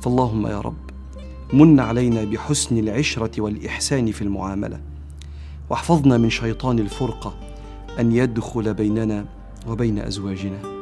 فاللهم يا رب من علينا بحسن العشرة والإحسان في المعاملة، واحفظنا من شيطان الفرقة أن يدخل بيننا وبين أزواجنا.